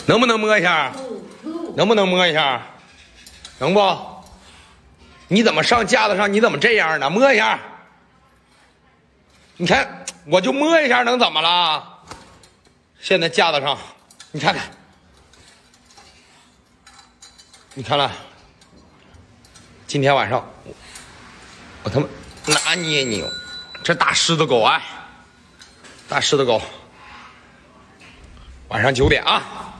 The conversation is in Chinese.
能不能摸一下？能不能摸一下？能不？你怎么上架子上？你怎么这样呢？摸一下。你看，我就摸一下，能怎么了？现在架子上，你看看，你看了？今天晚上，我他妈拿捏你，这大狮子狗啊，大狮子狗，晚上9点啊。